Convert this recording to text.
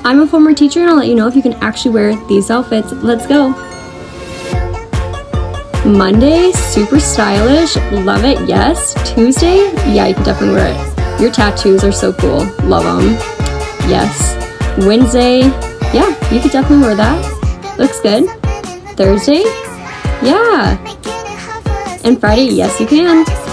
I'm a former teacher and I'll let you know if you can actually wear these outfits. Let's go. Monday, super stylish, love it, yes. Tuesday, yeah, you can definitely wear it. Your tattoos are so cool, love them, yes. Wednesday, yeah, you could definitely wear that, looks good. Thursday, yeah. And Friday, yes you can.